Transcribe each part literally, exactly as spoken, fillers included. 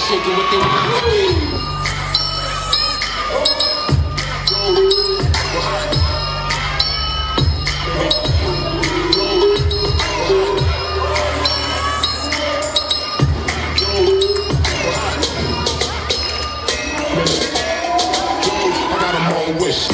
shaking what they want. I got them all wish.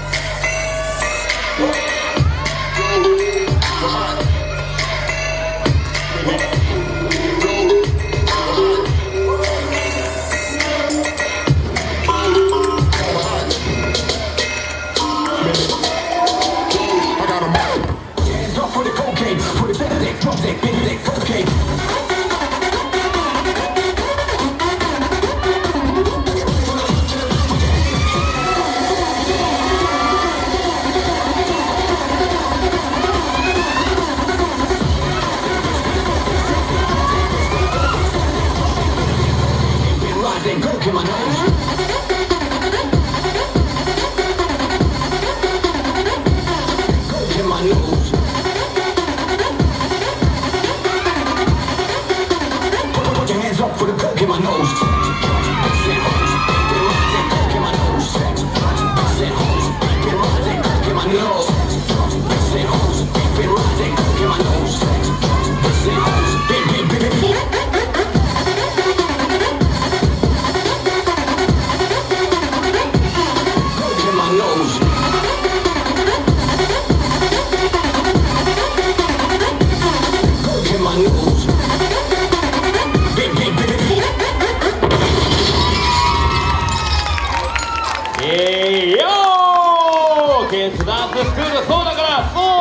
Coke in my nose. Coke in my nose. Put your hands up for the coke in my nose. Coke in my nose. Coke in my nose. Hey yo! ケンスダンススクールそうだからそう